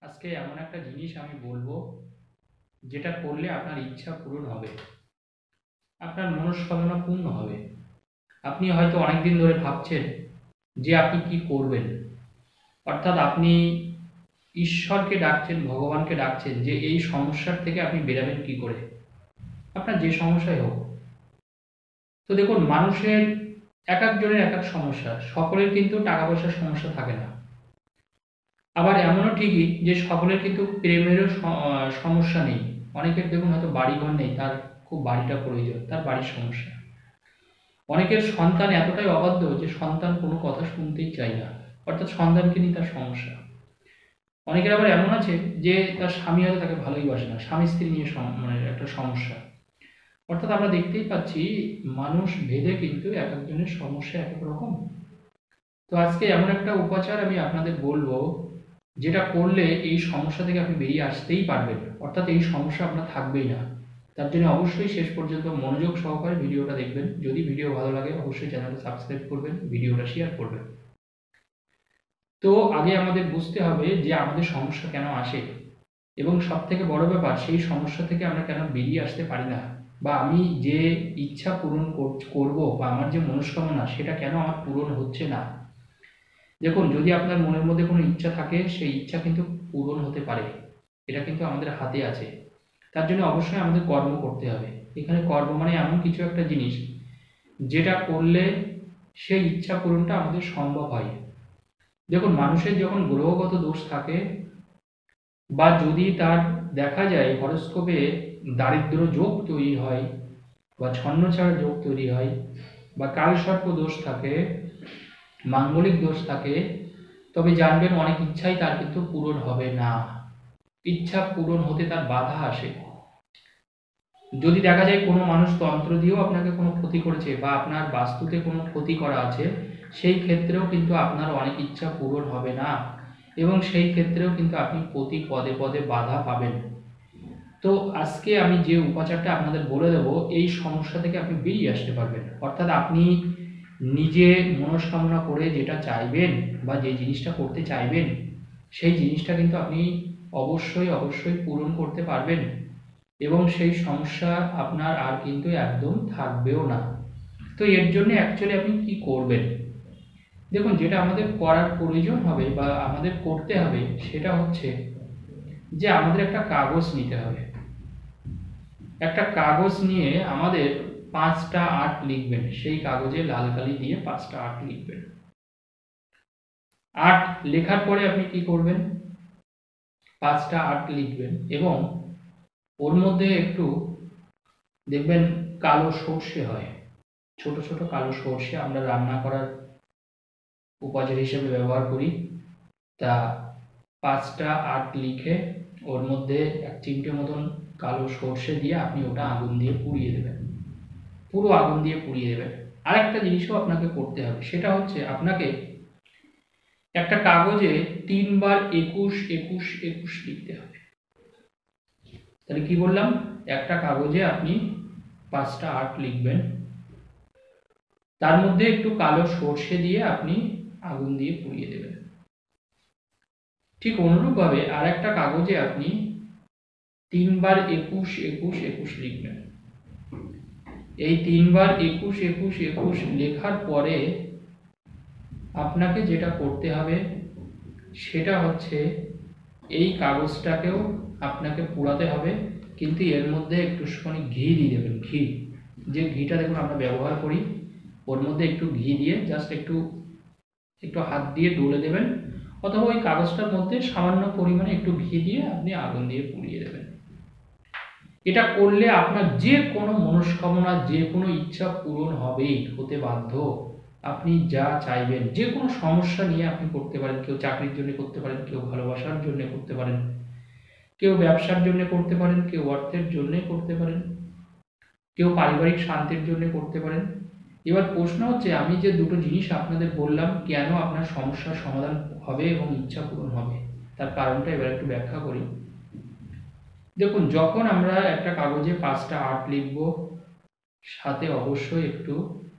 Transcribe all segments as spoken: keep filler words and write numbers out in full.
আজকে এমন একটা জিনিস আমি বলবো যেটা করলে আপনার ইচ্ছা পূরণ হবে, আপনার মনস্কামনা পূর্ণ হবে। আপনি হয়তো অনেকদিন ধরে ভাবছেন যে আপনি কি করবেন, অর্থাৎ আপনি ঈশ্বরকে ডাকছেন, ভগবানকে ডাকছেন যে এই সমস্যার থেকে আপনি বেরাবেন কি করে, আপনার যে সমস্যাই হোক। তো দেখুন, মানুষের এক একজনের এক এক সমস্যা, সকলের কিন্তু টাকা পয়সার সমস্যা থাকে না। আবার এমনও ঠিকই যে সকলের কিন্তু প্রেমেরও সমস্যা নেই। অনেকের দেখুন হয়তো বাড়িঘর নেই, তার খুব বাড়িটা প্রয়োজন, তার বাড়ির সমস্যা। অনেকের সন্তান এতটাই অবাধ্য যে সন্তান কোনো কথা শুনতেই চায় না, অর্থাৎ সন্তানকে নিয়ে তার সমস্যা। অনেকের আবার এমন আছে যে তার স্বামী হয়তো তাকে ভালোই বাসে না, স্বামী স্ত্রী নিয়ে মানে একটা সমস্যা। অর্থাৎ আমরা দেখতেই পাচ্ছি মানুষ ভেদে কিন্তু এক একজনের সমস্যা এক এক রকম। তো আজকে এমন একটা উপাচার আমি আপনাদের বলবো যেটা করলে এই সমস্যা থেকে আপনি বেরিয়ে আসতেই পারবেন, অর্থাৎ এই সমস্যা আপনার থাকবেই না। তার জন্য অবশ্যই শেষ পর্যন্ত মনোযোগ সহকারে ভিডিওটা দেখবেন। যদি ভিডিও ভালো লাগে অবশ্যই চ্যানেলটা সাবস্ক্রাইব করবেন, ভিডিওটা শেয়ার করবেন। তো আগে আমাদের বুঝতে হবে যে আমাদের সমস্যা কেন আসে, এবং সব থেকে বড় ব্যাপার সেই সমস্যা থেকে আমরা কেন বেরিয়ে আসতে পারি না, বা আমি যে ইচ্ছা পূরণ করব বা আমার যে মনস্কামনা সেটা কেন আমার পূরণ হচ্ছে না। দেখুন, যদি আপনার মনের মধ্যে কোনো ইচ্ছা থাকে সেই ইচ্ছা কিন্তু পূরণ হতে পারে, এটা কিন্তু আমাদের হাতে আছে। তার জন্য অবশ্যই আমাদের কর্ম করতে হবে। এখানে কর্ম মানে এমন কিছু একটা জিনিস যেটা করলে সেই ইচ্ছা পূরণটা আমাদের সম্ভব হয়। দেখুন, মানুষের যখন গ্রহগত দোষ থাকে, বা যদি তার দেখা যায় হরস্কোপে দারিদ্র যোগ তৈরি হয়, বা ছন্নছাড়া যোগ তৈরি হয়, বা কালসর্প দোষ থাকে, মাঙ্গলিক দোষ থাকে, তবে জানবেন অনেক ইচ্ছাই তার কিন্তু পূরণ হবে না। ইচ্ছা পূরণ হতে তার বাধা আসে। যদি দেখা যায় কোনো মানুষ তন্ত্র দিয়েও আপনাকে কোনো ক্ষতি করেছে, বা আপনার বাস্তুতে কোনো ক্ষতি করা আছে, সেই ক্ষেত্রেও কিন্তু আপনার অনেক ইচ্ছা পূরণ হবে না, এবং সেই ক্ষেত্রেও কিন্তু আপনি প্রতি পদে পদে বাধা পাবেন। তো আজকে আমি যে উপাচারটা আপনাদের বলে দেব, এই সমস্যা থেকে আপনি বেরিয়ে আসতে পারবেন। অর্থাৎ আপনি নিজে মনস্কামনা করে যেটা চাইবেন বা যে জিনিসটা করতে চাইবেন, সেই জিনিসটা কিন্তু আপনি অবশ্যই অবশ্যই পূরণ করতে পারবেন, এবং সেই সমস্যা আপনার আর কিন্তু একদম থাকবেও না। তো এর জন্য অ্যাকচুয়ালি আপনি কি করবেন, দেখুন, যেটা আমাদের করার প্রয়োজন হবে বা আমাদের করতে হবে সেটা হচ্ছে যে আমাদের একটা কাগজ নিতে হবে। একটা কাগজ নিয়ে আমাদের পাঁচটা আট লিখবেন, সেই কাগজে লাল কালি দিয়ে পাঁচটা আট লিখবেন। আট লেখার পরে আপনি কি করবেন, পাঁচটা আট লিখবেন, এবং ওর মধ্যে একটু দেখবেন কালো সর্ষে হয়, ছোট ছোট কালো সর্ষে আমরা রান্না করার উপাচার হিসেবে ব্যবহার করি। তা পাঁচটা আট লিখে ওর মধ্যে এক চিমটে মতন কালো সর্ষে দিয়ে আপনি ওটা আগুন দিয়ে পুড়িয়ে দেবেন, পুরো আগুন দিয়ে পুড়িয়ে দেবেন। আর একটা জিনিসও আপনাকে করতে হবে, সেটা হচ্ছে আপনাকে একটা কাগজে তিনবার একুশ একুশ একুশ লিখতে হবে। তাহলে কি বললাম, একটা কাগজে আপনি পাঁচটা আট লিখবেন, তার মধ্যে একটু কালো সর্ষে দিয়ে আপনি আগুন দিয়ে পুড়িয়ে দেবেন। ঠিক অনুরূপভাবে আর একটা কাগজে আপনি তিনবার একুশ একুশ একুশ লিখবেন। এই তিনবার একুশ একুশ একুশ লেখার পরে আপনাকে যেটা করতে হবে সেটা হচ্ছে এই কাগজটাকেও আপনাকে পোড়াতে হবে, কিন্তু এর মধ্যে একটুখানি ঘি দিয়ে দেবেন। ঘি, যে ঘিটা দেখুন আমরা ব্যবহার করি, ওর মধ্যে একটু ঘি দিয়ে জাস্ট একটু একটু হাত দিয়ে ডলে দেবেন, অথবা ওই কাগজটার মধ্যে সামান্য পরিমাণে একটু ঘি দিয়ে আপনি আগুন দিয়ে পুড়িয়ে দেবেন। এটা করলে আপনার যে কোনো মনস্কামনা, যে কোনো ইচ্ছা পূরণ হবেই, হতে বাধ্য। আপনি যা চাইবেন, যে কোনো সমস্যা নিয়ে আপনি করতে পারেন। কেউ চাকরির জন্য করতে পারেন, কেউ ভালোবাসার জন্য করতে পারেন, কেউ ব্যবসার জন্য করতে পারেন, কেউ অর্থের জন্য করতে পারেন, কেউ পারিবারিক শান্তির জন্য করতে পারেন। এবার প্রশ্ন হচ্ছে, আমি যে দুটো জিনিস আপনাদের বললাম কেন আপনার সমস্যার সমাধান হবে এবং ইচ্ছা পূরণ হবে, তার কারণটা এবার একটু ব্যাখ্যা করি। দেখুন, যখন আমরা একটা কাগজে পাঁচটা আট লিখব, সাথে অবশ্যই একটু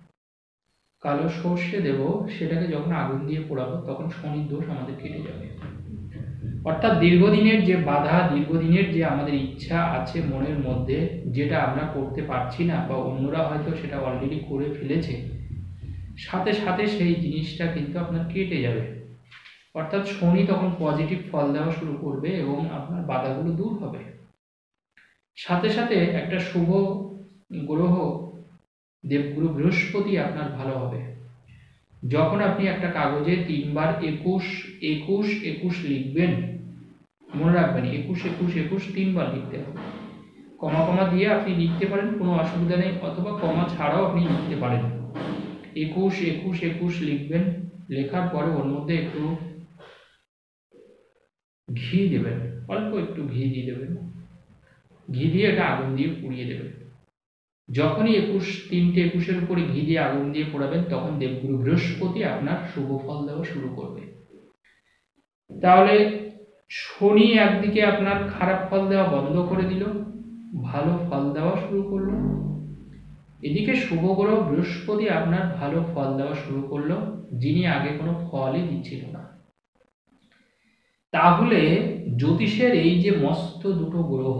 কালো সর্ষে দেব, সেটাকে যখন আগুন দিয়ে পোড়াবো তখন শনির দোষ আমাদের কেটে যাবে। অর্থাৎ দীর্ঘদিনের যে বাধা, দীর্ঘদিনের যে আমাদের ইচ্ছা আছে মনের মধ্যে, যেটা আমরা করতে পারছি না বা অন্যরা হয়তো সেটা অলরেডি করে ফেলেছে, সাথে সাথে সেই জিনিসটা কিন্তু আপনার কেটে যাবে। অর্থাৎ শনি তখন পজিটিভ ফল দেওয়া শুরু করবে এবং আপনার বাধাগুলো দূর হবে। সাথে সাথে একটা শুভ গ্রহ দেবগুরু বৃহস্পতি আপনার ভালো হবে। যখন আপনি একটা কাগজে তিনবার একুশ একুশ একুশ লিখবেন, মনে রাখবেন একুশ একুশ একুশ তিনবার লিখতে হবে। কমা কমা দিয়ে আপনি লিখতে পারেন, কোনো অসুবিধা নেই, অথবা কমা ছাড়াও আপনি লিখতে পারেন। একুশ একুশ একুশ লিখবেন, লেখার পরে ওর মধ্যে একটু ঘি দেবেন, অল্প একটু ঘি দিয়ে দেবেন, ঘি দিয়ে এটা আগুন দিয়ে পুড়িয়ে দেবেন। যখনই একুশ তিনটে একুশের উপরে ঘি দিয়ে আগুন দিয়ে পোড়াবেন, তখন দেবগুরু বৃহস্পতি আপনার শুভ ফল দেওয়া শুরু করবে। তাহলে শনি একদিকে আপনার খারাপ ফল দেওয়া বন্ধ করে দিল, ভালো ফল দেওয়া শুরু করলো। এদিকে শুভ গ্রহ বৃহস্পতি আপনার ভালো ফল দেওয়া শুরু করলো, যিনি আগে কোনো ফলই দিচ্ছিল না। তাহলে জ্যোতিষের এই যে মস্ত দুটো গ্রহ,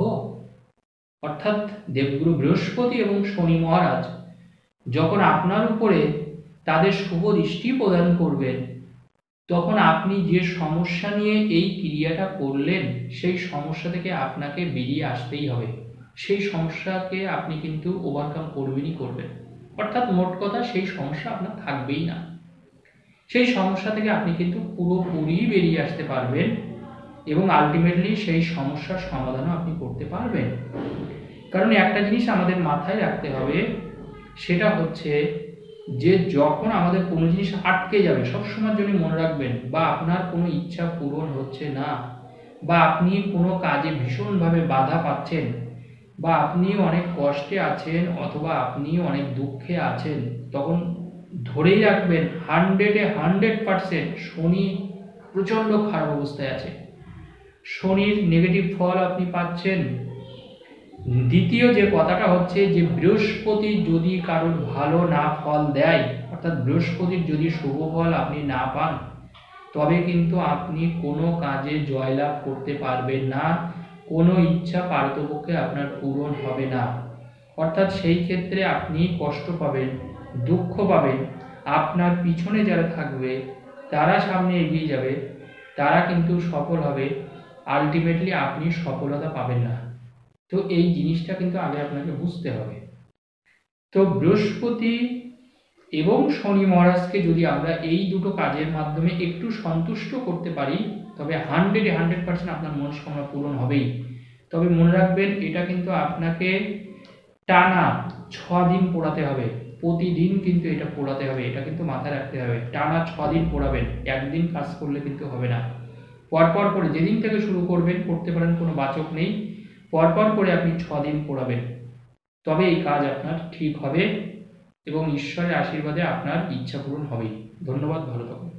অর্থাৎ দেবগুরু বৃহস্পতি এবং শনি মহারাজ, যখন আপনার উপরে তাদের শুভ দৃষ্টি প্রদান করবেন, তখন আপনি যে সমস্যা নিয়ে এই ক্রিয়াটা করলেন, সেই সমস্যা থেকে আপনাকে বেরিয়ে আসতেই হবে। সেই সমস্যাকে আপনি কিন্তু ওভারকাম করবেনই করবেন। অর্থাৎ মোট কথা, সেই সমস্যা আপনার থাকবেই না। সেই সমস্যা থেকে আপনি কিন্তু পুরোপুরি বেরিয়ে আসতে পারবেন এবং আলটিমেটলি সেই সমস্যার সমাধানও আপনি করতে পারবেন। কারণ একটা জিনিস আমাদের মাথায় রাখতে হবে, সেটা হচ্ছে যে যখন আমাদের কোনো জিনিস আটকে যাবে, সবসময়ের জন্য মনে রাখবেন, বা আপনার কোনো ইচ্ছা পূরণ হচ্ছে না, বা আপনি কোনো কাজে ভীষণভাবে বাধা পাচ্ছেন, বা আপনি অনেক কষ্টে আছেন, অথবা আপনি অনেক দুঃখে আছেন, তখন ধরেই রাখবেন হান্ড্রেডে হান্ড্রেড পার্সেন্ট শনি প্রচণ্ড খারাপ অবস্থায় আছে। শনির নেগেটিভ ফল আপনি পাচ্ছেন। দ্বিতীয় যে কথাটা হচ্ছে যে বৃহস্পতি যদি কারোর ভালো না ফল দেয়, অর্থাৎ বৃহস্পতির যদি শুভ ফল আপনি না পান, তবে কিন্তু আপনি কোনো কাজে জয়লাভ করতে পারবেন না, কোনো ইচ্ছা পারতপক্ষে আপনার পূরণ হবে না। অর্থাৎ সেই ক্ষেত্রে আপনি কষ্ট পাবেন, দুঃখ পাবেন। আপনার পিছনে যারা থাকবে তারা সামনে এগিয়ে যাবে, তারা কিন্তু সফল হবে, আলটিমেটলি আপনি সফলতা পাবেন না। তো এই জিনিসটা কিন্তু আগে আপনাকে বুঝতে হবে। তো বৃহস্পতি এবং শনি মহারাজকে যদি আমরা এই দুটো কাজের মাধ্যমে একটু সন্তুষ্ট করতে পারি, তবে হান্ড্রেডে হান্ড্রেড পার্সেন্ট আপনার মনস্কামনা পূরণ হবেই। তবে মনে রাখবেন, এটা কিন্তু আপনাকে টানা ছ দিন পোড়াতে হবে, প্রতিদিন কিন্তু এটা পোড়াতে হবে, এটা কিন্তু মাথায় রাখতে হবে। টানা ছ দিন পোড়াবেন, একদিন কাজ করলে কিন্তু হবে না। পরপর করে যেদিন থেকে শুরু করবেন, করতে পারেন, কোনো বাচক নেই, পরপর করে আপনি ছ দিন পোড়াবেন, তবে এই কাজ আপনার ঠিক হবে এবং ঈশ্বরের আশীর্বাদে আপনার ইচ্ছা পূরণ হবেই। ধন্যবাদ, ভালো থাকুন।